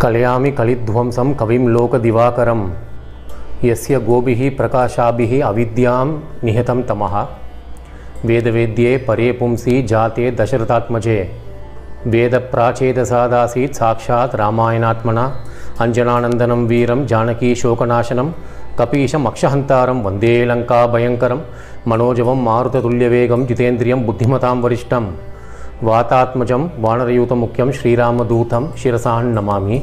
कलयामि कलिध्वंसं कविं लोकदिवाकरं यस्य गोभिः प्रकाशाभिः अविद्यां निहतं तमः वेदवेद्ये परे पुंसि जाते दशरथात्मजे वेदप्राचेदसादासीत् साक्षात् रामायणात्मना अंजनानन्दनं वीरं जानकी शोकनाशनं कपीशम् अक्षहन्तारं वन्दे लङ्काभयङ्करं मनोजवं मारुततुल्यवेगं जितेन्द्रियं बुद्धिमतां वरिष्ठं वातात्मजं वानरयूतमुख्यं श्रीरामदूतं शिरसा नमामि।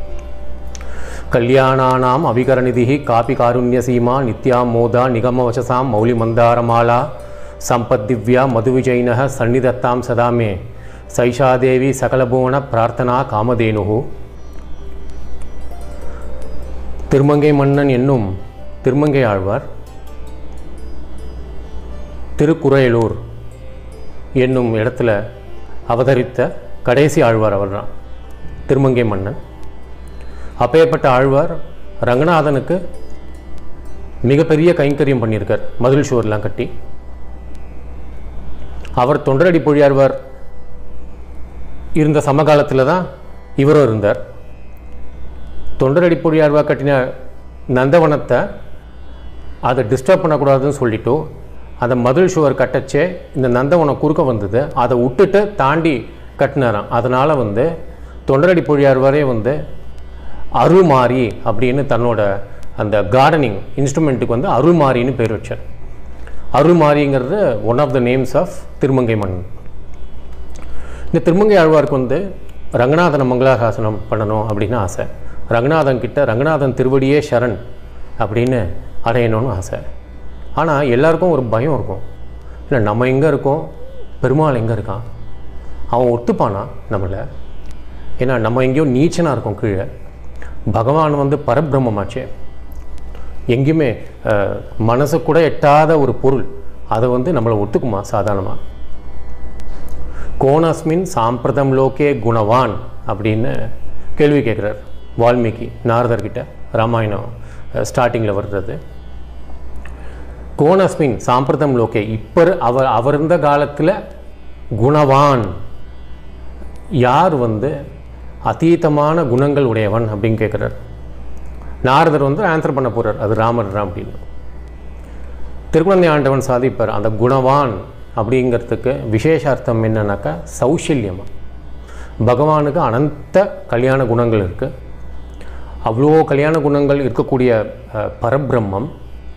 कल्याणानाम् अविकरनिधिः कापि कारुण्यसीमा नित्या मोदा निगमवचसां मौलिमन्दारमाला सम्पद्दिव्या मधुविजयिनः सन्निधत्तां सदा मे सैषा देवी सकलभुवन प्रार्थना कामधेनुः। திருமங்கை மன்னன் என்னும் திருமங்கை ஆழ்வார் திருக்குறையலூர் என்னும் இடத்துல அவதரித்த கடைசி ஆழ்வார் அவர்தான் திருமங்கை மன்னன். அப்பேற்பட்ட ஆழ்வார் ரங்கநாதனுக்கு மிகப்பெரிய கைங்கரியம் பண்ணியிருக்கார், மதில் சுவர்லாம் கட்டி. அவர் தொண்டரடி பொழியாழ்வார் இருந்த சமகாலத்தில் தான் இவரும் இருந்தார். தொண்டரடி பொழியாழ்வார் கட்டின நந்தவனத்தை அதை டிஸ்டர்ப் பண்ணக்கூடாதுன்னு சொல்லிட்டு அந்த மதில் சுவர் கட்டச்சே இந்த நந்தவனம் குறுக்க வந்தது, அதை விட்டுட்டு தாண்டி கட்டினாராம். அதனால் தொண்டரடி பொழியாழ்வாரே அருள்மாரி அப்படின்னு தன்னோட அந்த கார்டனிங் இன்ஸ்ட்ருமெண்ட்டுக்கு அருள்மாரின்னு பேர் வச்சார். அருள்மாரிங்கிறது one of the names of Thirumangai Mannan. இந்த திருமங்கை ஆழ்வாருக்கு ரங்கநாதனை மங்களாசாசனம் பண்ணணும் அப்படின்னு ஆசை. ரங்கநாதன் கிட்ட ரங்கநாதன் திருவடியே சரண் அப்படின்னு அடையணும்னு ஆசை. ஆனால் எல்லாருக்கும் ஒரு பயம் இருக்கும், இல்லை நம்ம எங்கே இருக்கோம், பெருமாள் எங்கே இருக்கான், அவன் ஒத்துப்பானா நம்மளை? ஏன்னா நம்ம எங்கேயோ நீச்சனாக இருக்கோம் கீழே. பகவான் பரபிரம்மமாச்சே, எங்கேயுமே மனசு கூட எட்டாத ஒரு பொருள், அதை நம்மளை ஒத்துக்குமா சாதாரணமாக? கோணஸ்மின் சாம்பிரதம் லோகே குணவான் அப்படின்னு கேள்வி கேட்குறார் வால்மீகி நாரதர்கிட்ட. ராமாயணம் ஸ்டார்டிங்கில் வர்றது கோணஸ்மின் சாம்பிரதம் லோகே. இப்போ அவர் இருந்த காலத்தில் குணவான் யார் அதீதமான குணங்கள் உடையவன் அப்படின்னு கேட்குறார். நாரதர் ஆன்சர் பண்ண போகிறார், அது ராமர் தான் அப்படின்னு. திருக்குழந்தை ஆண்டவன் சாதிப்பார், அந்த குணவான் அப்படிங்கிறதுக்கு விசேஷார்த்தம் என்னன்னாக்கா சௌஷல்யமாக. பகவானுக்கு அனந்த கல்யாண குணங்கள் இருக்குது. அவ்வளோ கல்யாண குணங்கள் இருக்கக்கூடிய பரபிரம்மம்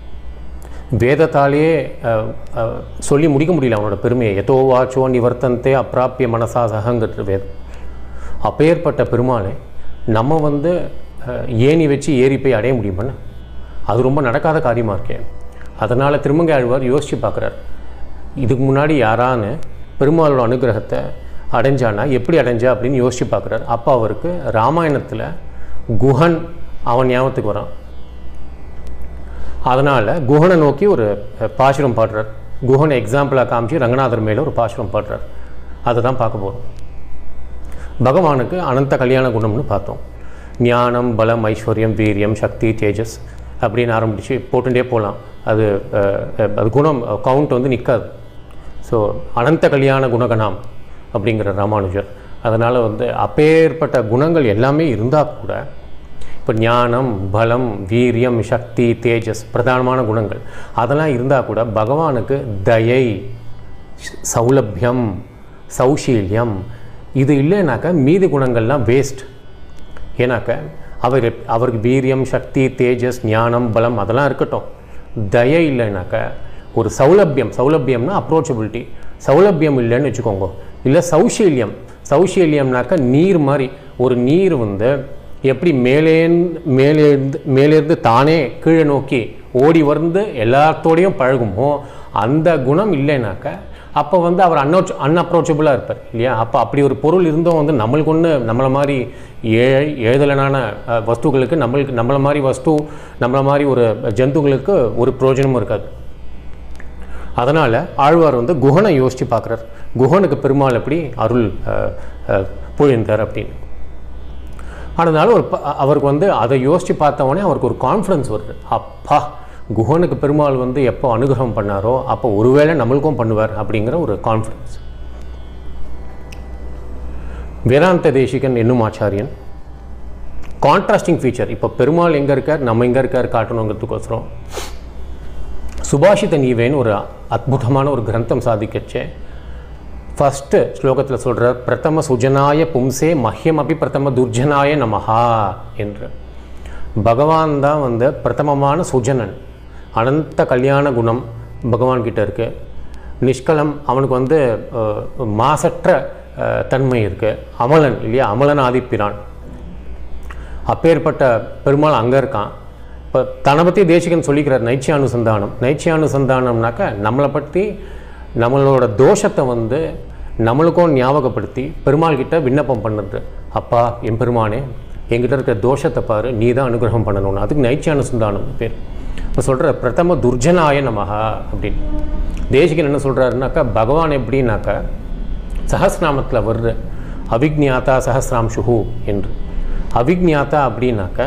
வேதத்தாலேயே சொல்லி முடிக்க முடியல அவனோட பெருமையை. எதோ வாச்சோ நிவர்த்தந்தே அப்பிராப்பிய மனசா சகங்கிறது வேதம். அப்பேற்பட்ட பெருமாளை நம்ம ஏணி வச்சு ஏறி போய் அடைய முடியுமான்னு அது ரொம்ப நடக்காத காரியமாக இருக்கேன். அதனால் திருமங்கை ஆழ்வார் யோசித்து பார்க்குறார், இதுக்கு முன்னாடி யாரான்னு பெருமாளோட அனுகிரகத்தை அடைஞ்சானா எப்படி அடைஞ்சா அப்படின்னு யோசித்து பார்க்குறார். அப்போ அவருக்கு ராமாயணத்தில் குஹன் அவன் ஞாபகத்துக்கு வரான். அதனால் குஹனை நோக்கி ஒரு பாசுரம் பாடுறார். குஹனை எக்ஸாம்பிளாக காமிச்சு ரங்கநாதர் மேலே ஒரு பாசுரம் பாடுறார். அதை தான் பார்க்க போகிறோம். பகவானுக்கு அனந்த கல்யாண குணம்னு பார்த்தோம். ஞானம், பலம், ஐஸ்வர்யம், வீரியம், சக்தி, தேஜஸ் அப்படின்னு ஆரம்பித்து போட்டுட்டே போகலாம். அது குணம் கவுண்ட் நிற்காது. ஸோ அனந்த கல்யாண குணகணாம் அப்படிங்கிற ராமானுஜர். அதனால் அப்பேற்பட்ட குணங்கள் எல்லாமே இருந்தால் கூட இப்போ ஞானம், பலம், வீரியம், சக்தி, தேஜஸ் பிரதானமான குணங்கள் அதெல்லாம் இருந்தால் கூட பகவானுக்கு தயை, சௌலபியம், சௌஷீல்யம் இது இல்லைனாக்கா மீதி குணங்கள்லாம் வேஸ்ட். ஏன்னாக்க அவருக்கு வீரியம், சக்தி, தேஜஸ், ஞானம், பலம் அதெல்லாம் இருக்கட்டும், தயை இல்லைனாக்க ஒரு சௌலபியம்னா அப்ரோச்சபிலிட்டி, சௌலபியம் இல்லைன்னு வச்சுக்கோங்க. இல்லை சௌஷீல்யம்னாக்கா நீர் மாதிரி. ஒரு நீர் எப்படி மேலேருந்து தானே கீழே நோக்கி ஓடி எல்லாத்தோடையும் பழகுமோ அந்த குணம் இல்லைனாக்க அப்போ அவர் அன்அப்ரோச்சபிளாக இருப்பார் இல்லையா? அப்போ அப்படி ஒரு பொருள் இருந்தும் நம்மளுக்கு ஒன்று நம்மளை மாதிரி ஏழுதலனான வஸ்துக்களுக்கு நம்மளை மாதிரி நம்மளை மாதிரி ஒரு ஜந்துங்களுக்கு ஒரு பிரயோஜனமும் இருக்காது. அதனால் ஆழ்வார் குஹனை யோசித்து பார்க்குறார், குஹனுக்கு பெருமாள் எப்படி அருள் பொழிந்தார் அப்படின்னு. அதனால் அவருக்கு அதை யோசித்து பார்த்தவொடனே அவருக்கு ஒரு கான்ஃபிடன்ஸ் வருது. அப்பா, குஹனுக்கு பெருமாள் எப்போ அனுகிரகம் பண்ணாரோ அப்போ ஒருவேளை நம்மளுக்கும் பண்ணுவார் அப்படிங்கிற ஒரு கான்ஃபிடன்ஸ். வேதாந்த தேசிகன் என்னும் ஆச்சாரியன் கான்ட்ராஸ்டிங் ஃபீச்சர். இப்போ பெருமாள் எங்கே இருக்கார், நம்ம எங்கே இருக்கார் காட்டணுங்கிறதுக்கோசரம் சுபாஷித நீவேன்னு ஒரு அற்புதமான ஒரு கிரந்தம் சாதிக்கச்சே ஃபஸ்ட்டு ஸ்லோகத்தில் சொல்கிறார், பிரதம சுஜனாய பும்சே மஹ்யம் அப்படி பிரதம துர்ஜனாய நமஹா என்று. பகவான் தான் வந்து பிரதமமான சுஜனன், அனந்த கல்யாண குணம் பகவான்கிட்ட இருக்குது. நிஷ்கலம், அவனுக்கு வந்து மாசற்ற தன்மை இருக்குது. அமலன் இல்லையா, அமலன் ஆதிப்பிரான். அப்பேற்பட்ட பெருமாள் அங்கே இருக்கான். இப்போ தன்னை பற்றி தேசிகன் சொல்லிக்கிறார் நைச்சியானுசந்தானம். நைச்சியானுசந்தானம்னாக்கா நம்மளை பற்றி நம்மளோட தோஷத்தை வந்து நம்மளுக்கும் ஞாபகப்படுத்தி பெருமாள் கிட்ட விண்ணப்பம் பண்ணுறது. அப்பா என் பெருமானே, என்கிட்ட இருக்கிற தோஷத்தை பாரு, நீ தான் அனுகிரகம் பண்ணணும்னு. அதுக்கு நைச்சியானுசந்தானம் பேர். இப்போ சொல்கிற பிரதம துர்ஜனாய நமஹா அப்படின்னு. தேசிகன் என்ன சொல்கிறாருனாக்கா, பகவான் எப்படின்னாக்கா சஹஸ்ரநாமத்தில் வர்ற அவிக்ஞாதா சஹஸ்ராம்சுஹு என்று. அவிக்ஞாதா அப்படின்னாக்கா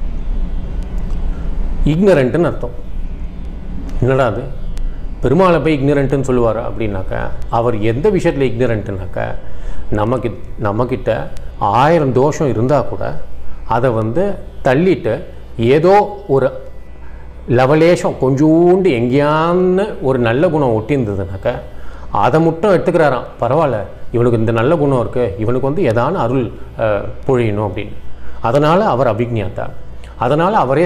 இக்னரண்ட்டுன்னு அர்த்தம். என்னடா அது, பெருமாளை போய் இக்னரண்ட்டுன்னு சொல்லுவார் அப்படின்னாக்கா, அவர் எந்த விஷயத்தில் இக்னரண்ட்டுனாக்கா, நம்மக்கிட்ட 1000 தோஷம் இருந்தால் கூட அதை வந்து தள்ளிட்டு ஏதோ ஒரு லவலேஷம் கொஞ்சோண்டு எங்கேயான்னு ஒரு நல்ல குணம் ஒட்டியிருந்ததுனாக்கா அதை மட்டும் எடுத்துக்கிறாராம். பரவாயில்ல, இவனுக்கு இந்த நல்ல குணம் இருக்குது, இவனுக்கு வந்து எதான அருள் பொழியணும் அப்படின்னு. அதனால் அவர் அபிக்ஞாத்தா. அதனால் அவரே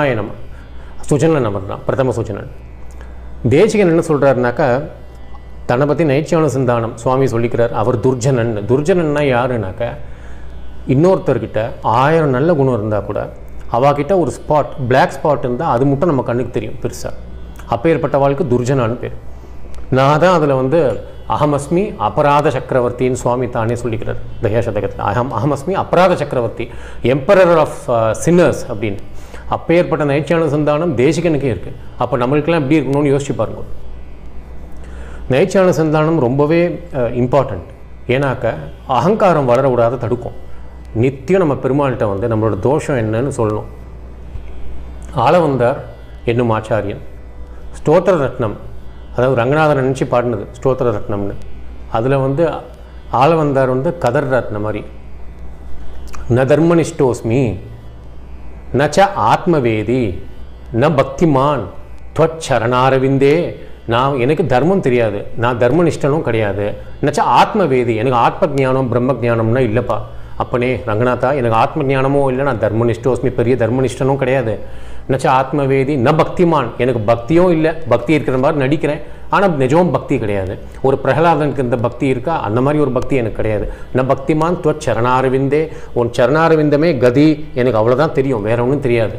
சுஜனன் அவர் தான், பிரதம சுஜனன். தேசிகன் என்ன சொல்கிறாருனாக்கா, தன்னை பற்றி நைச்சியானுசந்தானம் சுவாமி சொல்லிக்கிறார், அவர் துர்ஜனன். துர்ஜனன்னா யாருனாக்கா, இன்னொருத்தர்கிட்ட 1000 நல்ல குணம் இருந்தால் கூட அவாக்கிட்ட ஒரு ஸ்பாட், பிளாக் ஸ்பாட் இருந்தால் அது மட்டும் நம்ம கண்ணுக்கு தெரியும் பெருசாக. அப்பேற்பட்டவாளுக்கு துர்ஜனான்னு பேர். நான் தான் அதில் வந்து அகமஸ்மி அபராத சக்கரவர்த்தின்னு சுவாமி தானே சொல்லிக்கிறார் தயாசதகத்தில். அகமஸ்மி அபராத சக்கரவர்த்தி, எம்பரர் ஆஃப் சின்னர்ஸ் அப்படின்னு. அப்பேற்பட்ட நைச்சியானுசந்தானம் தேசிகனுக்கே இருக்குது. அப்போ நம்மளுக்கெல்லாம் எப்படி இருக்கணும்னு யோசிச்சு பாருங்க. நைச்சியானுசந்தானம் ரொம்பவே இம்பார்ட்டண்ட். ஏன்னாக்க அகங்காரம் வளர விடாத தடுக்கும். நித்தியம் நம்ம பெருமாள்கிட்ட வந்து நம்மளோட தோஷம் என்னன்னு சொல்லணும். ஆளவந்தார் என்னும் ஆச்சாரியன் ஸ்தோத்திர ரத்னம், அதாவது ரங்கநாதன் நினச்சி பாடினது ஸ்தோத்திர ரத்னம்னு. அதில் வந்து ஆளவந்தார் வந்து கதர் ரத்னம் மாதிரி, ந தர்மனிஷ்டோஸ்மி நச்ச ஆத்மவேதி ந பக்திமான் துவச்சரணாரவிந்தே. நான் எனக்கு தர்மம் தெரியாது, நான் தர்மனிஷ்டனும் கிடையாது. நச்ச ஆத்மவேதி, எனக்கு ஆத்ம ஜானம் பிரம்ம ஜானம்னா இல்லைப்பா. அப்பனே ரங்கநாதா, எனக்கு ஆத்ம ஜானமும் இல்லை, நான் தர்மனிஷ்டோஸ்மி, பெரிய தர்மனிஷ்டனும் கிடையாது. நச்ச ஆத்மவேதி ந பக்திமான், எனக்கு பக்தியும் இல்லை, பக்தி இருக்கிற மாதிரி நடிக்கிறேன், ஆனால் நிஜமும் பக்தி கிடையாது. ஒரு பிரகலாதனுக்கு இந்த பக்தி இருக்கா, அந்த மாதிரி ஒரு பக்தி எனக்கு கிடையாது. ந பக்திமான் துவச் சரணாரவிந்தே, உன் சரணாரவிந்தமே கதி, எனக்கு அவ்வளோதான் தெரியும், வேற ஒன்றும் தெரியாது.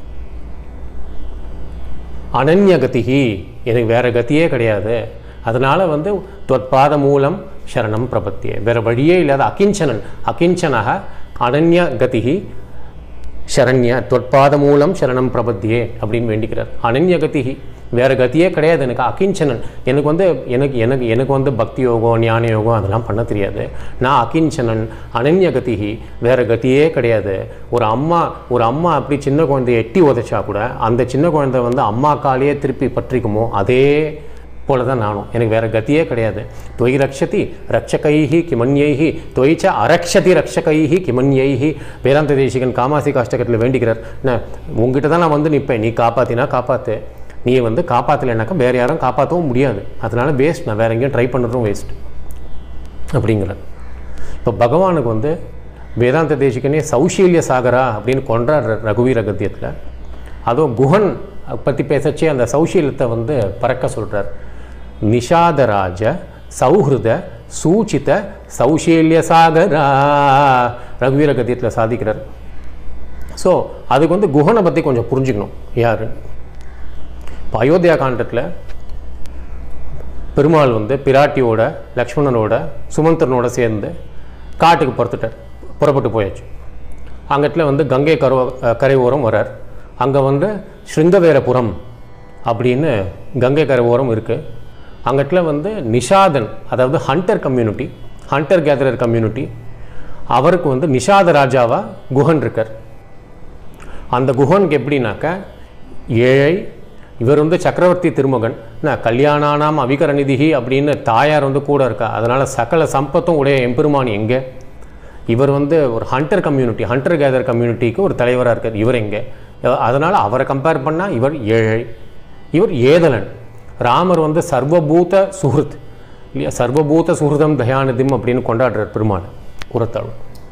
அனன்ய கதிகி, எனக்கு வேற கதியே கிடையாது. அதனால் வந்து தொற்பாத மூலம் சரணம் பிரபத்தியே, வேறு வழியே இல்லாத அகிஞ்சனன், அகிஞ்சனக அனன்ய கதிகி சரண்ய தொற்பாத மூலம் சரணம் பிரபத்தியே அப்படின்னு வேண்டிக்கிறார். அனன்ய கதிகி, வேறு கதியே கிடையாது எனக்கு. அகிஞ்சனன், எனக்கு வந்து எனக்கு வந்து பக்தி யோகம் ஞான யோகம் அதெல்லாம் பண்ண தெரியாது. நான் அகிஞ்சனன், அனன்ய கதிகி, வேறு கதியே கிடையாது. ஒரு அம்மா அப்படி சின்ன குழந்தைய எட்டி உதைச்சா கூட அந்த சின்ன குழந்தை வந்து அம்மா காலையே திருப்பி பற்றிக்குமோ அதே போல தான் நானும், எனக்கு வேறு கதியே கிடையாது. தொய் ரக்ஷதி ரக்ஷகைஹி கிமன்யைஹி தொய்ச்ச அரக்ஷதி ரக்ஷகைஹி கிமன்யைஹி. வேதாந்த தேசிகன் காமாசி காஷ்டகத்தில் வேண்டிக்கிறார், உங்ககிட்ட தான் நான் வந்து நிற்பேன், நீ காப்பாற்றினா காப்பாற்று, நீ வந்து காப்பாற்றலைனாக்கா வேறு யாரும் காப்பாற்றவும் முடியாது, அதனால் வேஸ்ட், நான் வேறு எங்கேயும் ட்ரை பண்ணுறதும் வேஸ்ட் அப்படிங்கிறார். இப்போ பகவானுக்கு வந்து வேதாந்த தேசிகனே சௌஷீல்ய சாகரா அப்படின்னு கொண்டாடுற ரகுவீர கத்தியத்தில். அதுவும் குஹன் பற்றி பேசச்சே அந்த சௌஷீலத்தை வந்து பறக்க சொல்கிறார். நிஷாதராஜ சௌஹிருத சூச்சித சௌஷீல்ய சாகரா ரகுவீர கத்தியத்தில் சாதிக்கிறார். ஸோ அதுக்கு வந்து குஹனை பற்றி கொஞ்சம் புரிஞ்சுக்கணும் யார். இப்போ அயோத்தியா காண்டத்தில் பெருமாள் வந்து பிராட்டியோட லக்ஷ்மணனோட சுமந்திரனோட சேர்ந்து காட்டுக்கு புறப்பட்டு போயாச்சு. அங்கத்தில் வந்து கங்கை கரை ஓரம் வரார். அங்கே வந்து ஸ்ருங்கவேரபுரம் அப்படின்னு கங்கை கரை ஓரம் இருக்குது. அங்கத்தில் வந்து நிஷாதன், அதாவது hunter community, hunter gatherer community, அவருக்கு வந்து நிஷாத ராஜாவாக குஹன் இருக்கார். அந்த குஹனுக்கு எப்படின்னாக்கா ஏழை, இவர் வந்து சக்கரவர்த்தி திருமகன், கல்யாணானாம் அவிகரநிதிகி அப்படின்னு தாயார் வந்து கூட இருக்கா. அதனால் சகல சம்பத்தும் உடைய எம்பெருமான் எங்கே, இவர் வந்து ஒரு ஹண்டர் கம்யூனிட்டி, ஹண்டர் கேதர் கம்யூனிட்டிக்கு ஒரு தலைவராக இருக்கார். இவர் எங்கே? அதனால் அவரை கம்பேர் பண்ணால் இவர் ஏழை, இவர் ஏதலன். ராமர் வந்து சர்வபூத சுஹൃத் இல்லையா, சர்வபூத சுஹൃதம் தயாநிதிம் அப்படின்னு கொண்டாடுறார் பெருமாள் உரத்தாள்.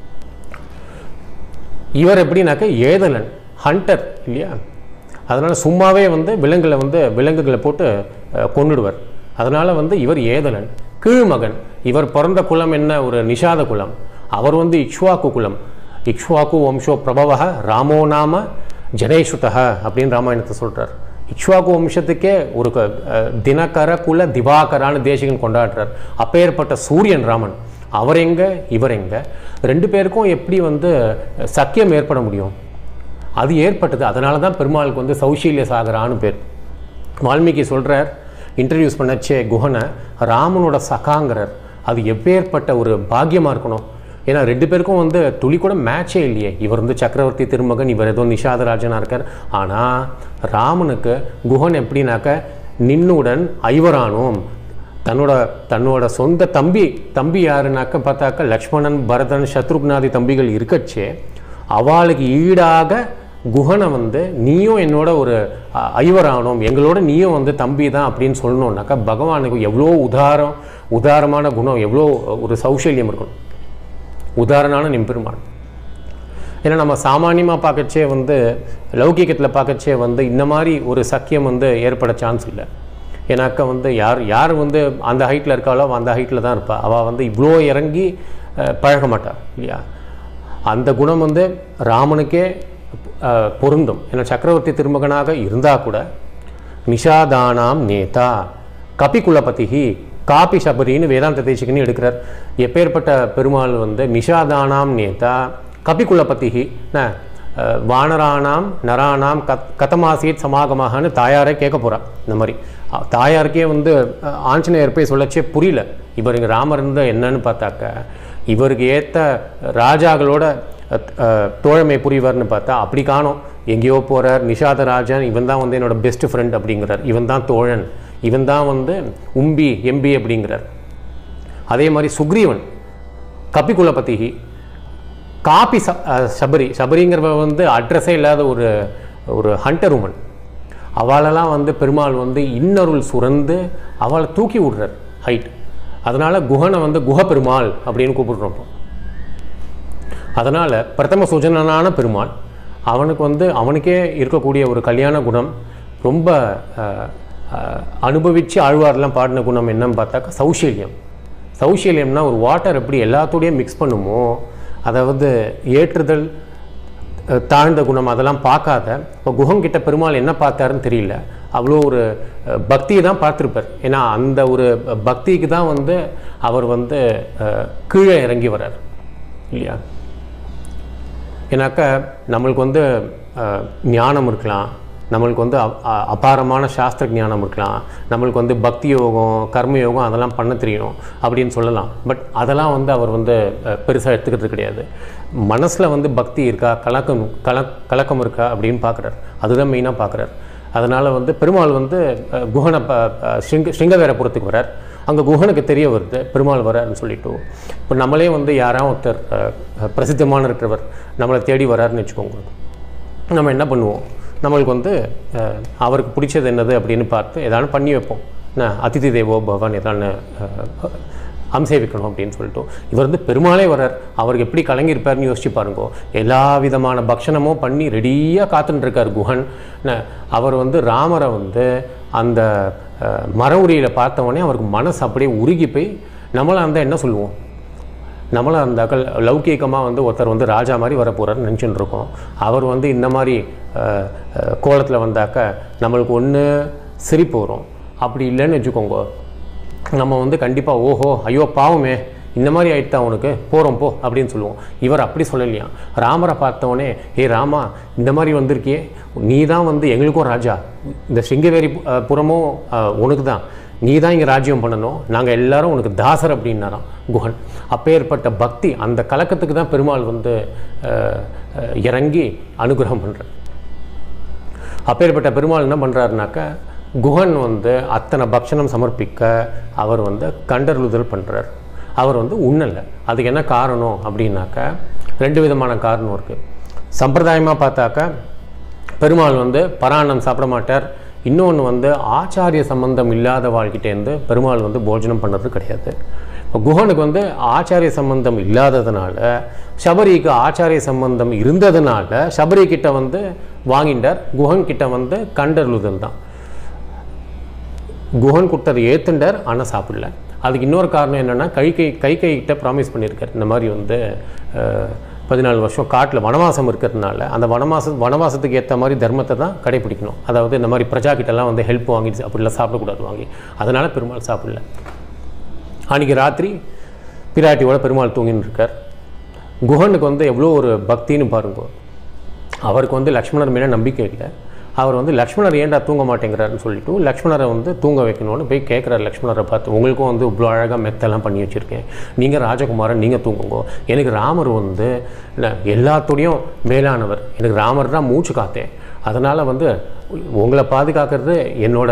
இவர் எப்படின்னாக்க ஏதலன், ஹண்டர் இல்லையா, அதனால் சும்மாவே வந்து விலங்குகளை போட்டு கொண்டுடுவார். அதனால் வந்து இவர் ஏதலன். கீழ்மகன். இவர் பிறந்த குலம் என்ன? ஒரு நிஷாத குலம். அவர் வந்து இக்ஷ்வாக்கு குலம். இக்ஷ்வாக்கு வம்சோ பிரபவ ராமோ நாம ஜனேஸ்வதா அப்படின்னு ராமாயணத்தை சொல்கிறார். இக்ஷ்வாக்கு வம்சத்துக்கே ஒரு தினகர குல திவாகரான்னு தேசிகன் கொண்டாடுறார். அப்பேற்பட்ட சூரியன் ராமன். அவர் எங்கே, இவர் எங்கே? ரெண்டு பேருக்கும் எப்படி வந்து சக்கியம் ஏற்பட முடியும்? அது ஏற்பட்டது. அதனால தான் பெருமாளுக்கு வந்து சௌஷீல்ய சாகரான்னு பேர். வால்மீகி சொல்கிறார், இன்ட்ரடியூஸ் பண்ணச்சே குஹனை ராமனோட சகாங்கிறார். அது எப்பேற்பட்ட ஒரு பாக்கியமாக இருக்கணும். ஏன்னா ரெண்டு பேருக்கும் வந்து துளி கூட மேட்சே இல்லையே. இவர் வந்து சக்கரவர்த்தி திருமகன், இவர் ஏதோ நிஷாதராஜனாக இருக்கார். ஆனால் ராமனுக்கு குஹன் எப்படின்னாக்க நின்னுடன் ஐவரானோம், தன்னோட சொந்த தம்பி யாருனாக்க பார்த்தாக்க லக்ஷ்மணன், பரதன், சத்ருக்னாதி தம்பிகள் இருக்கச்சே அவளுக்கு ஈடாக குஹனை வந்து நீயும் என்னோட ஒரு ஐவரானோம், எங்களோட நீயும் வந்து தம்பி தான் அப்படின்னு சொல்லணுன்னாக்கா பகவானுக்கு எவ்வளோ உதாரமான குணம், எவ்வளோ ஒரு சௌஷல்யம் இருக்கணும், உதாரணமான நிம்பெருமான். ஏன்னா நம்ம சாமானியமாக பார்க்கச்சே வந்து லௌகிகத்தில் பார்க்கச்சே வந்து இந்த மாதிரி ஒரு சக்கியம் வந்து ஏற்பட சான்ஸ் இல்லை. ஏன்னாக்கா வந்து யார் வந்து அந்த ஹைட்டில் இருக்காளோ அந்த ஹைட்டில் தான் இருப்பாள். அவள் வந்து இவ்வளோ இறங்கி பழக மாட்டாள் இல்லையா. அந்த குணம் வந்து ராமனுக்கே பொருந்தும். ஏன்னா சக்கரவர்த்தி திருமகனாக இருந்தால் கூட நிஷாதானாம் நேதா கபிகுலபதிஹி காபி சபரின்னு வேதாந்த தேசிகன்னு எடுக்கிறார். எப்பேற்பட்ட பெருமாள் வந்து நிஷாதானாம் நேதா கபிகுலபதிஹி வானரானாம் நரானாம் கதமாசீத் சமாகமாகனு தாயாரே கேட்க போகிறார். இந்த மாதிரி தாயாருக்கே வந்து ஆஞ்சநேயர் போய் சொல்லச்சே புரியல இவர் இங்கே ராமர் இருந்தால் என்னன்னு பார்த்தாக்க இவருக்கு ஏற்ற ராஜாக்களோட தோழமை புரிவார்னு பார்த்தா அப்படி காணோம். எங்கேயோ போகிறார். நிஷாதராஜன் இவன் தான் வந்து என்னோட பெஸ்ட் ஃப்ரெண்ட் அப்படிங்கிறார். இவன் தான் தோழன், இவன் தான் வந்து எம்பி அப்படிங்கிறார். அதே மாதிரி சுக்ரீவன் கபிகுலபதிஹி காபி சபரிங்கிறவ வந்து அட்ரஸே இல்லாத ஒரு ஹண்டர் உமன். அவளெல்லாம் வந்து பெருமாள் வந்து இன்னருள் சுரந்து அவளை தூக்கி விடுறார் ஹைட். அதனால் குஹனை வந்து குஹ பெருமாள் அப்படின்னு கூப்பிடுறோம். அதனால் பிரதம சுஜனனான பெருமாள் அவனுக்கே இருக்கக்கூடிய ஒரு கல்யாண குணம், ரொம்ப அனுபவித்து ஆழ்வார்லாம் பாடின குணம் என்னன்னு பார்த்தாக்கா சௌஷல்யம்னா ஒரு வாட்டர் எப்படி எல்லாத்தோடையும் மிக்ஸ் பண்ணுமோ, அதாவது ஏற்றுதல் தாழ்ந்த குணம் அதெல்லாம் பார்க்காத. இப்போ குஹங்கிட்ட பெருமாள் என்ன பார்த்தாருன்னு தெரியல, அவ்வளோ ஒரு பக்தியை தான் பார்த்துருப்பார். ஏன்னா அந்த ஒரு பக்திக்கு தான் வந்து அவர் வந்து கீழே இறங்கி வர்றார் இல்லையா. ஏன்னாக்கா நம்மளுக்கு வந்து ஞானம் இருக்கலாம், நம்மளுக்கு வந்து அபாரமான சாஸ்திர ஞானம் இருக்கலாம், நம்மளுக்கு வந்து பக்தி யோகம் கர்மயோகம் அதெல்லாம் பண்ண தெரியணும் அப்படின்னு சொல்லலாம். பட் அதெல்லாம் வந்து அவர் வந்து பெருசாக எடுத்துக்கிறது கிடையாது. மனசில் வந்து பக்தி இருக்கா, கலக்கம் இருக்கா அப்படின்னு பார்க்குறார். அதுதான் மெயினாக பார்க்குறார். அதனால் வந்து பெருமாள் வந்து குஹனை ஸ்ருங்கவேரபுரத்துக்கு வரார். அங்கே குஹனுக்கு தெரிய வருது பெருமாள் வராருன்னு சொல்லிட்டு. இப்போ நம்மளே வந்து யாராவது ஒருத்தர் பிரசித்தமான இருக்கிறவர் நம்மளை தேடி வராருன்னு வச்சுக்கோங்க, நம்ம என்ன பண்ணுவோம், நம்மளுக்கு வந்து அவருக்கு பிடிச்சது என்னது அப்படின்னு பார்த்து எதாவது பண்ணி வைப்போம். அதிதி தேவோ பவன் எதான்னு அம்சேவிக்கணும் அப்படின்னு சொல்லிட்டு. இவர் வந்து பெருமாளே வரார், அவருக்கு எப்படி கலங்கியிருப்பார்னு யோசிச்சு பாருங்கோ. எல்லா விதமான பக்ஷணமும் பண்ணி ரெடியாக காத்துட்டுருக்கார் குஹன். அவர் வந்து ராமரை வந்து அந்த மர உரியில் பார்த்தவொடனே அவருக்கு மனசு அப்படியே உருகி போய் நம்மளை அந்த என்ன சொல்லுவோம், நம்மளை அந்த லௌகீகமாக வந்து ஒருத்தர் வந்து ராஜா மாதிரி வர போகிறாருன்னு நினச்சிட்டு இருக்கோம். அவர் வந்து இந்த மாதிரி கோலத்தில் வந்தாக்க நம்மளுக்கு ஒன்று சிரிப்பு வரும். அப்படி இல்லைன்னு வச்சுக்கோங்க, நம்ம வந்து கண்டிப்பாக ஓஹோ ஐயோ பாவமே இந்த மாதிரி ஆகிட்டா அவனுக்கு போகிறோம் போ அப்படின்னு சொல்லுவோம். இவர் அப்படி சொல்லலையா. ராமரை பார்த்தவொடனே ராமா இந்த மாதிரி வந்திருக்கியே, நீ தான் வந்து எங்களுக்கும் ராஜா, இந்த சிங்கவேரி புறமும் உனக்கு தான், நீ தான் இங்கே ராஜ்யம் பண்ணணும், நாங்கள் எல்லாரும் உனக்கு தாசர் அப்படின்னாராம் குஹன். அப்பேற்பட்ட பக்தி, அந்த கலக்கத்துக்கு தான் பெருமாள் வந்து இறங்கி அனுகிரகம் பண்ணுறார். அப்பேற்பட்ட பெருமாள் என்ன பண்ணுறாருனாக்கா குஹன் வந்து அத்தனை பக்ஷணம் சமர்ப்பிக்க அவர் வந்து கண்டருளுதல் பண்ணுறார். அவர் வந்து உண்ணலை. அதுக்கு என்ன காரணம் அப்படின்னாக்கா 2 விதமான காரணம் இருக்குது. சம்பிரதாயமாக பார்த்தாக்கா பெருமாள் வந்து பராணம் சாப்பிட மாட்டார். இன்னொன்று வந்து ஆச்சாரிய சம்பந்தம் இல்லாத வாழ்கிட்டேருந்து பெருமாள் வந்து போஜனம் பண்ணுறது கிடையாது. இப்போ குஹனுக்கு வந்து ஆச்சாரிய சம்பந்தம் இல்லாததுனால, சபரிக்கு ஆச்சாரிய சம்பந்தம் இருந்ததுனால சபரி கிட்ட வந்து வாங்கிட்டார். குஹன் கிட்ட வந்து கண்டருளுதல் தான். குஹன் கொடுத்ததை ஏற்றுண்டார், ஆனால் சாப்பிடல. அதுக்கு இன்னொரு காரணம் என்னென்னா கைகிட்ட ப்ராமிஸ் பண்ணியிருக்கார். இந்த மாதிரி வந்து 14 வருஷம் காட்டில் வனவாசம் இருக்கிறதுனால அந்த வனவாசத்துக்கு ஏற்ற மாதிரி தர்மத்தை தான் கடைப்பிடிக்கணும். அதாவது இந்த மாதிரி பிரஜா கிட்டலாம் வந்து ஹெல்ப் வாங்கிட்டு அப்படிலாம் சாப்பிடக்கூடாது வாங்கி. அதனால் பெருமாள் சாப்பிடல. அன்றைக்கி ராத்திரி பிராட்டியோட பெருமாள் தூங்கின்னு இருக்கார். குஹனுக்கு வந்து எவ்வளோ ஒரு பக்தின்னு பாருங்க. அவருக்கு வந்து லக்ஷ்மணர் மேலே நம்பிக்கை இல்லை. அவர் வந்து லக்ஷ்மணர் ஏன்டா தூங்க மாட்டேங்கிறாருன்னு சொல்லிட்டு லக்ஷ்மணரை வந்து தூங்க வைக்கணும்னு போய் கேட்குறாரு. லக்ஷ்மணரை பார்த்து, உங்களுக்கும் வந்து இவ்வளோ அழகாக மெத்தெல்லாம் பண்ணி வச்சுருக்கேன், நீங்கள் ராஜகுமாரன், நீங்கள் தூங்குங்கோ. எனக்கு ராமர் வந்து எல்லாத்தோடையும் மேலானவர், எனக்கு ராமர் தான் மூச்சு காத்தேன். அதனால் வந்து உங்களை பாதுகாக்கிறது என்னோட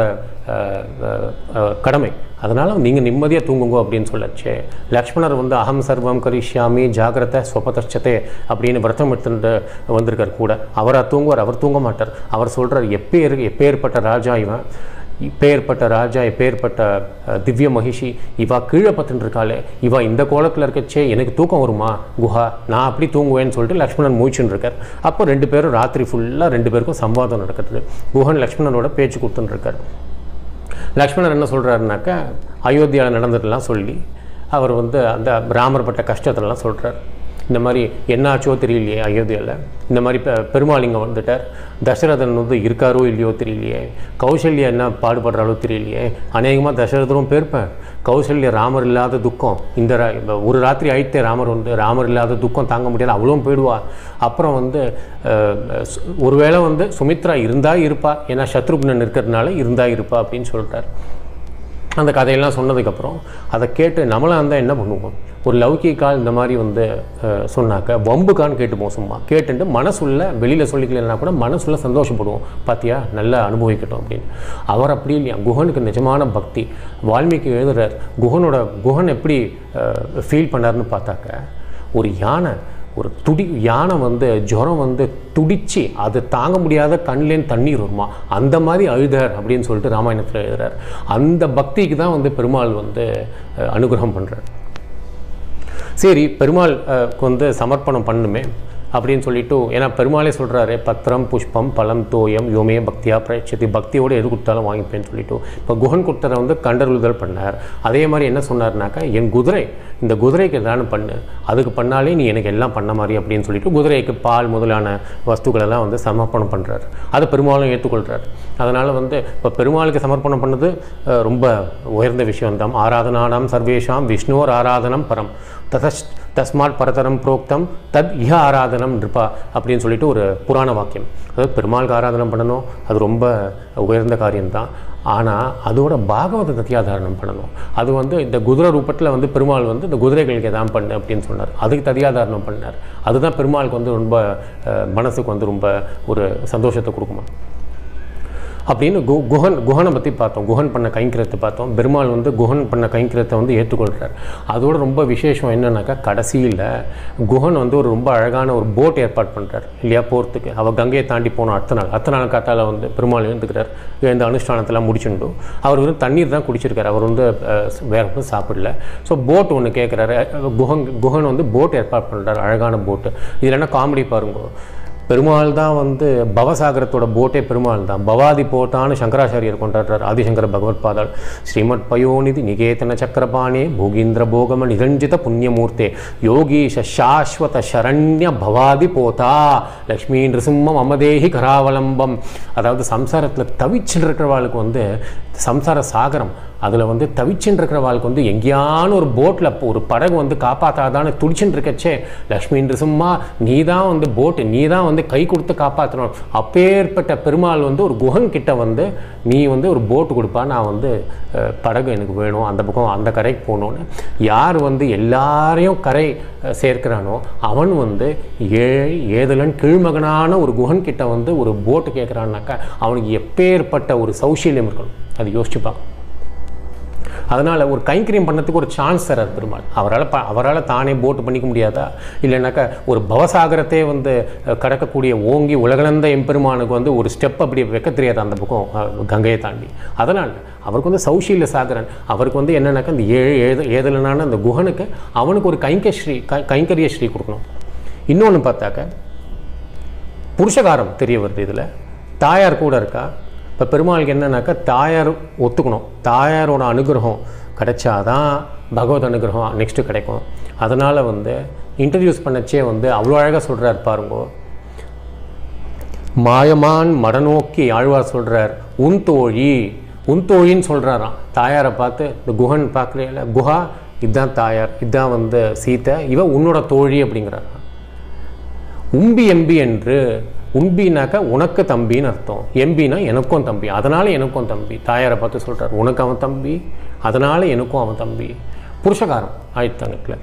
கடமை. அதனால் நீங்கள் நிம்மதியாக தூங்குங்கோ அப்படின்னு சொல்லச்சு. லக்ஷ்மணர் வந்து அகம் சர்வம் கரிஷ்யாமி ஜாகிரத ஸ்வபதர்ச்சதே அப்படின்னு விரதம் எடுத்துட்டு வந்திருக்கார் கூட. அவராக தூங்குவார்? அவர் தூங்க மாட்டார். அவர் சொல்கிறார், எப்பேற்பட்ட ராஜா இவன், எப்பேற்பட்ட திவ்ய மகிஷி, இவா கீழே பத்துன்னு இருக்காளே, இவா இந்த கோலத்தில் இருக்கச்சே எனக்கு தூக்கம் வருமா குஹா, நான் அப்படி தூங்குவேன்னு சொல்லிட்டு லக்ஷ்மணன் மூச்சுன்னு இருக்கார். அப்போ 2 பேரும் ராத்திரி ஃபுல்லாக 2 பேருக்கும் சம்வாதம் நடக்கிறது. குஹன் லக்ஷ்மணனோட பேச்சு கொடுத்துன்னு இருக்கார். லக்ஷ்மணர் என்ன சொல்கிறாருனாக்கா, அயோத்தியாவில் நடந்ததெல்லாம் சொல்லி அவர் வந்து அந்த ராமர் பட்ட கஷ்டத்தெல்லாம் சொல்கிறார். இந்த மாதிரி என்னாச்சோ தெரியலையே அயோத்தியாவில், இந்த மாதிரி பெருமாள் இங்கே வந்துட்டார், தசரதன் வந்து இருக்காரோ இல்லையோ தெரியலையே, கௌசல்யா என்ன பாடுபடுறாலோ தெரியலையே, அநேகமாக தசரதரும் பேர்ப்பேன், கௌசல்யா ராமர் இல்லாத துக்கம், இந்த ஒரு ராத்திரி ஆயிட்டே ராமர் வந்து ராமர் இல்லாத துக்கம் தாங்க முடியாது, அவ்வளோ போயிடுவார். அப்புறம் வந்து ஒருவேளை வந்து சுமித்ரா இருந்தால் இருப்பா, ஏன்னா சத்ருக்னன் இருக்கிறதுனால இருந்தால் இருப்பா அப்படின்னு சொல்லிட்டார். அந்த கதையெல்லாம் சொன்னதுக்கப்புறம் அதை கேட்டு நம்மளாக இருந்தால் என்ன பண்ணுவோம்? ஒரு லௌகிக்கால் இந்த மாதிரி வந்து சொன்னாக்க வம்புக்கான்னு கேட்டுப்போம். சும்மா கேட்டுட்டு மனசுள்ள வெளியில் சொல்லிக்கலன்னா கூட மனசுள்ள சந்தோஷப்படுவோம், பார்த்தியா நல்லா அனுபவிக்கட்டும் அப்படின்னு. அவர் அப்படி இல்லையா, குஹனுக்கு நிஜமான பக்தி. வால்மீகி எழுதுறார், குஹன் எப்படி ஃபீல் பண்ணார்னு பார்த்தாக்க, ஒரு யானை வந்து ஜுரம் வந்து துடிச்சு அது தாங்க முடியாத கண்லேன்னு தண்ணீர் வருமா, அந்த மாதிரி அழுதார் அப்படின்னு சொல்லிட்டு ராமாயணத்தில் எழுதுறார். அந்த பக்திக்கு தான் வந்து பெருமாள் வந்து அனுகிரகம் பண்ணுறார். சரி, பெருமாளுக்கு வந்து சமர்ப்பணம் பண்ணுமே அப்படின்னு சொல்லிட்டு, ஏன்னா பெருமாளே சொல்கிறாரு, பத்திரம் புஷ்பம் பழம் தோயம் யோமே பக்தியா பிரயட்சதி, பக்தியோடு எது கொடுத்தாலும் வாங்கிப்பேன்னு சொல்லிட்டு. இப்போ குஹன் கொடுத்தரை வந்து கண்டருளுதல் பண்ணார். அதே மாதிரி என்ன சொன்னார்னாக்கா, என் இந்த குதிரைக்கு எதாவது பண்ணு, அதுக்கு பண்ணாலே நீ எனக்கு எல்லாம் பண்ண மாதிரி அப்படின்னு சொல்லிட்டு குதிரைக்கு பால் முதலான வஸ்துக்களெல்லாம் வந்து சமர்ப்பணம் பண்ணுறாரு. அதை பெருமாளும் ஏற்றுக்கொள்கிறார். அதனால் வந்து இப்போ பெருமாளுக்கு சமர்ப்பணம் பண்ணது ரொம்ப உயர்ந்த விஷயம்தான். ஆராதனானாம் சர்வேஷாம் விஷ்ணுவோர் ஆராதனம் பரம் தஸ்மாத் பரதரம் புரோக்தம் தத் இஹ ஆராதனம் நிருபா அப்படின்னு சொல்லிட்டு ஒரு புராண வாக்கியம். அதாவது பெருமாளுக்கு ஆராதனம் பண்ணணும், அது ரொம்ப உயர்ந்த காரியம்தான். ஆனால் அதோட பாகவத தத்தியாதாரணம் பண்ணணும். அது வந்து இந்த குதிரை ரூபத்தில் வந்து பெருமாள் வந்து இந்த குதிரைகளுக்கு எதாவது பண்ணு அப்படின்னு சொன்னார். அதுக்கு தத்தியாதாரணம் பண்ணார். அதுதான் பெருமாளுக்கு வந்து ரொம்ப மனசுக்கு வந்து ரொம்ப ஒரு சந்தோஷத்தை கொடுக்குமா அப்படின்னு குஹனை பற்றி பார்த்தோம். குஹன் பண்ண கைங்கரியத்தை பார்த்தோம். பெருமாள் வந்து குஹன் பண்ண கைங்கரியத்தை வந்து ஏற்றுக்கொள்கிறார். அதோட ரொம்ப விசேஷம் என்னன்னாக்கா, கடைசியில் குஹன் வந்து ஒரு ரொம்ப அழகான ஒரு போட் ஏற்பாடு பண்ணுறார் இல்லையா போகிறதுக்கு. அவள் கங்கையை தாண்டி போனோம். அடுத்த நாள் காத்தால் வந்து பெருமாள் எழுந்துக்கிறார். இந்த அனுஷ்டானத்தெல்லாம் முடிச்சுட்டு அவர் வந்து தண்ணீர் தான் குடிச்சிருக்கார். அவர் வந்து வேறு வந்து சாப்பிடல. ஸோ போட் ஒன்று கேட்குறாரு. குஹன் வந்து போட் ஏற்பாடு பண்ணுறாரு, அழகான போட்டு. இதில் என்ன காமெடி பாருங்க, பெருமாள் தான் வந்து பவசாகரத்தோட போட்டே பெருமாள் தான். பவாதி போட்டான்னு சங்கராச்சாரியர் கொண்டாடுறார். ஆதிசங்கர பகவத் பாதாள் ஸ்ரீமத் பயோநிதி நிகேதன சக்கரபாணே போகீந்திர போகம நிரஞ்சித புண்ணியமூர்த்தே யோகீஷ சாஸ்வத சரண்ய பவாதி போதா லக்ஷ்மீ நிருசிம்மம் அமதேஹி கராவலம்பம். அதாவது சம்சாரத்தில் தவிச்சுட்டு இருக்கிறவாளுக்கு வந்து சம்சார சாகரம், அதில் வந்து தவிச்சுட்டு இருக்கிறவாளுக்கு வந்து எங்கேயான ஒரு போட்டில் ஒரு படகு வந்து காப்பாற்றாதான்னு துடிச்சுட்டு இருக்கச்சே, லக்ஷ்மி நிருசிம்மா நீ தான் வந்து போட்டு, நீ தான் வந்து கை கொடுத்து காப்பாற்றணும். அப்பேற்பட்ட பெருமாள் வந்து ஒரு குஹன் கிட்ட வந்து நீ வந்து ஒரு போட்டு கொடுப்பா, நான் வந்து படகு எனக்கு வேணும், அந்த பக்கம் அந்த கரைக்கு போகணுன்னு. யார் வந்து எல்லாரையும் கரை சேர்க்கிறானோ அவன் வந்து ஏதலன் கீழ்மகனான ஒரு குஹன் கிட்ட வந்து ஒரு போட்டு கேட்குறான்னாக்கா அவனுக்கு எப்பேற்பட்ட ஒரு சௌஷீல்யம் இருக்கணும், அது யோசிச்சுப்பா. அதனால் ஒரு கைங்கரியம் பண்ணதுக்கு ஒரு சான்ஸ் தரார் பெருமாள். அவரால் தானே போட்டு பண்ணிக்க முடியாதா? இல்லைனாக்கா ஒரு பவசாகரத்தை வந்து கடக்கக்கூடிய ஓங்கி உலகளந்த எம்பெருமானுக்கு வந்து ஒரு ஸ்டெப் அப்படி வைக்க தெரியாது அந்த பக்கம் கங்கையை தாண்டி. அதனால் அவருக்கு வந்து சௌஷீல்ய சாகரன். அவருக்கு வந்து என்னன்னாக்கா இந்த ஏதலனான அந்த குஹனுக்கு அவனுக்கு ஒரு கைங்கரிய ஸ்ரீ கொடுக்கணும். இன்னொன்று பார்த்தாக்க புருஷகாரம் தெரிய வருது. இதில் தாயார் கூட இருக்கா. இப்போ பெருமாளுக்கு என்னன்னாக்கா தாயார் ஒத்துக்கணும். தாயாரோட அனுகிரகம் கிடைச்சாதான் பகவத் அனுகிரகம் நெக்ஸ்ட்டு கிடைக்கும். அதனால் வந்து இன்ட்ரடியூஸ் பண்ணச்சே வந்து அவ்வளோ அழகாக சொல்கிறார் பாருங்கோ. மாயமான் மடநோக்கி ஆழ்வார் சொல்கிறார் உன் தோழின்னு சொல்கிறாராம். தாயாரை பார்த்து இந்த குஹன் பார்க்கல, குஹா இதுதான் தாயார், இதுதான் வந்து சீத்தை, இவ உன்னோட தோழி அப்படிங்கிறார். உம்பி எம்பி என்று, உம்பினாக்கா உனக்கு தம்பின்னு அர்த்தம், எம்பினா எனக்கும் தம்பி, அதனால எனக்கும் தம்பி. தாயாரை பார்த்து சொல்கிறார் உனக்கு அவன் தம்பி, அதனால எனக்கும் அவன் தம்பி. புருஷகாரம் ஆயிடுத்தானுக்குல.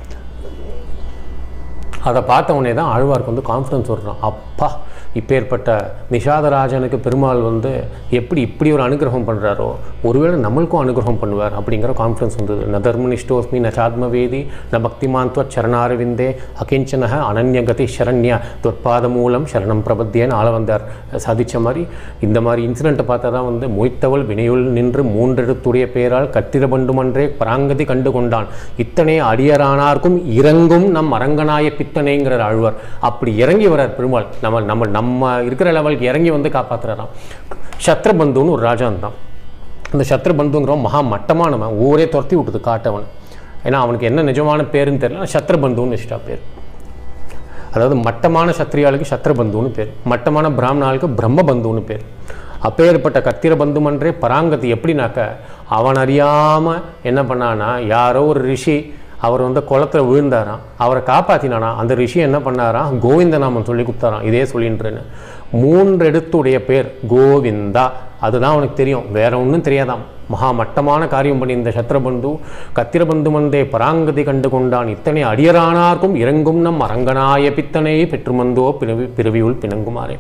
அதை பார்த்தவனே தான் ஆழ்வாருக்கு வந்து கான்ஃபிடன்ஸ் வருறான். அப்பா இப்பேற்பட்ட நிஷாதராஜனுக்கு பெருமாள் வந்து இப்படி ஒரு அனுகிரகம் பண்ணுறாரோ, ஒருவேளை நம்மளுக்கும் அனுகிரகம் பண்ணுவார் அப்படிங்கிற கான்ஃபிடன்ஸ் வந்தது. ந தர்மனிஷ்டோஸ்மி ந சாத்மவேதி ந பக்திமான்த்வ சரணாரவிந்தே அகிஞ்சனக அனன்யகதி சரண்யா தொற்பாத மூலம் சரணம் பிரபத்தியன்னு ஆள வந்தார் சாதித்த மாதிரி. இந்த மாதிரி இன்சிடெண்ட்டை பார்த்தா தான் வந்து மொய்த்தவள் வினையுள் நின்று மூன்றெடுத்துடைய பேரால் கத்திரபண்டுமன்றே பராங்கதி கண்டு கொண்டான் இத்தனை அடியரானார்க்கும் இறங்கும் நம் அரங்கனாய பித்தனைங்கிறார் ஆழ்வார். அப்படி இறங்கி வரார் பெருமாள். நம்ம இருக்கிற லெவலுக்கு இறங்கி வந்து காப்பாற்றுறாராம். சத்ரபந்துன்னு ஒரு ராஜா இருந்தான். அந்த சத்ரபந்துங்கிறவன் மகா மட்டமானவன், ஊரே துரத்தி விட்டுது காட்டவன். ஏன்னா அவனுக்கு என்ன நிஜமான பேருன்னு தெரியல, சத்ரபந்துன்னு வச்சுட்டா பேர். அதாவது மட்டமான சத்திரியாளுக்கு சத்ரபந்துன்னு பேர், மட்டமான பிராமணாளுக்கு பிரம்மபந்துன்னு பேர். அப்பேற்பட்ட கத்திரபந்துமன்றே பராங்கதி. எப்படின்னாக்க அவன் அறியாமல் என்ன பண்ணானா, யாரோ ஒரு ரிஷி அவர் வந்து குளத்தில் விழுந்தாராம், அவரை காப்பாற்றினானா. அந்த ரிஷி என்ன பண்ணாராம், கோவிந்த நாமம் சொல்லி கொடுத்தாராம். இதே சொல்லின்றேன்னு 3 எழுத்துடைய பேர் கோவிந்தா, அதுதான் அவனுக்கு தெரியும், வேற ஒன்றும் தெரியாதாம். மகா மட்டமான காரியம் பண்ணி இந்த சத்ரபந்து கத்திரபந்து மந்தே பராங்கதி கண்டு கொண்டான் இத்தனை அடியரானார்க்கும் இறங்கும் நம் அரங்கனாய பித்தனையை பெற்றுமந்தோ பிறவியுள் பிணங்குமாறே.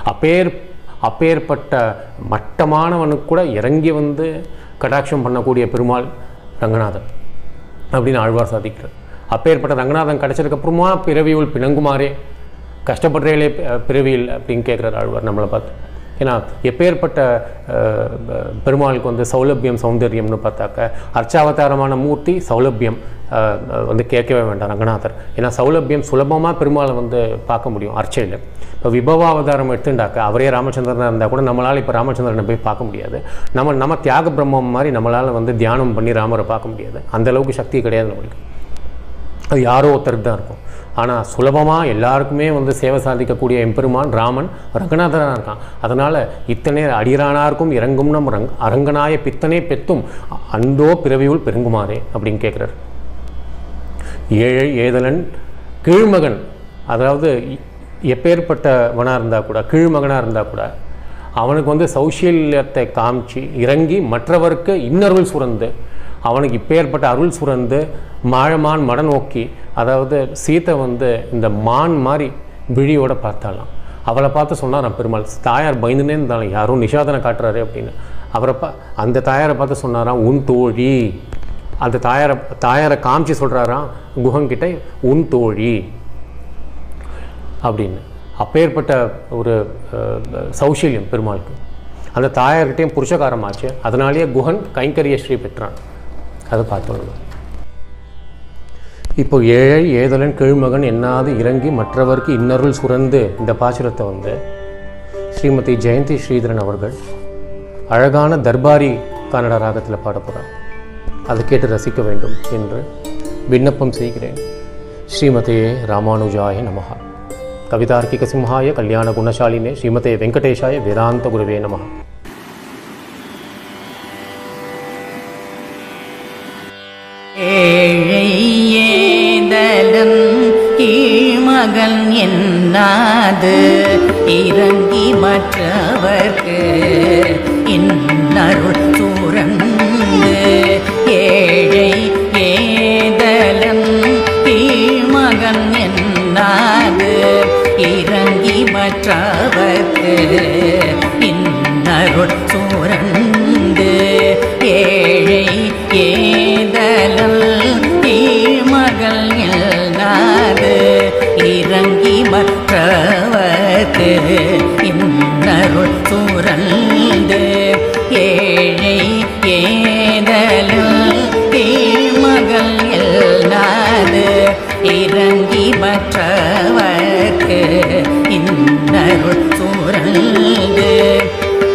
அப்பேற்பட்ட மட்டமானவனுக்கு கூட இறங்கி வந்து கடாட்சம் பண்ணக்கூடிய பெருமாள் ரங்கநாதன் அப்படின்னு ஆழ்வார் சாதிக்கிறார். அப்பேற்பட்ட ரங்கநாதன் கிடைச்சதுக்கப்புறமா பிறவியுள் பிணங்குமாறே, கஷ்டப்படுறேலே பிறவியில் அப்படின்னு கேட்குறார் ஆழ்வார் நம்மளை பார்த்து. ஏன்னா எப்பேற்பட்ட பெருமாளுக்கு வந்து சௌலபியம் சௌந்தர்யம்னு பார்த்தாக்க அர்ச்சாவதாரமான மூர்த்தி சௌலபியம் வந்து கேட்கவே வேண்டாம் ரங்கநாதர். ஏன்னா சௌலபியம் சுலபமாக பெருமாளை வந்து பார்க்க முடியும் அர்ச்சையில். இப்போ விபவாவதாரம் எடுத்துட்டாக்க அவரே ராமச்சந்திரனாக இருந்தால் கூட நம்மளால் இப்போ ராமச்சந்திரனை போய் பார்க்க முடியாது. நம்ம தியாக பிரம்மம் மாதிரி நம்மளால் வந்து தியானம் பண்ணி ராமரை பார்க்க முடியாது. அந்தளவுக்கு சக்தி கிடையாது நம்மளுக்கு. அது யாரோ ஒருத்தருக்கு தான் இருக்கும். ஆனால் சுலபமாக எல்லாருக்குமே வந்து சேவை சாதிக்கக்கூடிய எம்பெருமான் ராமன் ரங்கநாதனாக இருக்கான். அதனால் இத்தனை அடியரானார்க்கும் இறங்கும் நம் அரங்கனாய பித்தனே பெத்தும் அந்தோ பிறவியுள் பெருங்குமாறே அப்படின்னு கேட்குறார். ஏழை ஏதலன் கீழ்மகன், அதாவது எப்பேற்பட்டவனாக இருந்தால் கூட, கீழ்மகனாக இருந்தால் கூட அவனுக்கு வந்து சௌஷீல்யத்தை காமிச்சு இறங்கி மற்றவருக்கு இன்னருள் சுரந்து, அவனுக்கு இப்பேற்பட்ட அருள் சுரந்து மாழமான் மடநோக்கி, அதாவது சீத்தை வந்து இந்த மான் மாதிரி விழியோட பார்த்தாலாம். அவளை பார்த்து சொன்னாராம் பெருமாள். தாயார் பயந்துனே இருந்தாலும் யாரும் நிஷாதனை காட்டுறாரு அப்படின்னு. அந்த தாயாரை பார்த்து சொன்னாராம் உன் தோழி. அந்த தாயாரை காமிச்சு சொல்கிறாராம் குஹன்கிட்ட உன் தோழி அப்படின்னு. அப்பேற்பட்ட ஒரு சௌஷீல்யம் பெருமாளுக்கு. அந்த தாயார்கிட்டையும் புருஷகாரமாச்சு. அதனாலேயே குஹன் கைங்கரிய ஸ்ரீ பெற்றான். அதை பார்த்தோம். இப்போ ஏழை ஏதலன் கீழ்மகன் என்னாது இறங்கி மற்றவருக்கு இன்னருள் சுரந்து இந்த பாசுரத்தை வந்து ஸ்ரீமதி ஜெயந்தி ஸ்ரீதரன் அவர்கள் அழகான தர்பாரி கன்னட ராகத்தில் பாட போகிறார். அதை கேட்டு ரசிக்க வேண்டும் என்று விண்ணப்பம் செய்கிறேன். ஸ்ரீமதே ராமானுஜாய நமஹ. கவிதார்க்கிக சிம்ஹாய கல்யாண குணசாலினே ஸ்ரீமதே வெங்கடேஷாய வேதாந்த குருவே நமஹ. ஏழை ஏதலன் கீழ்மகன் என்னாது இறங்கி மற்றவர்க்கு இன்னருள் சுரந்து. ஏழை ஏதலன் கீழ்மகன் என்னாது இறங்கி மற்றவர்க்கு இன்னருள் சுரந்து. ஏழை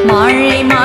மாழை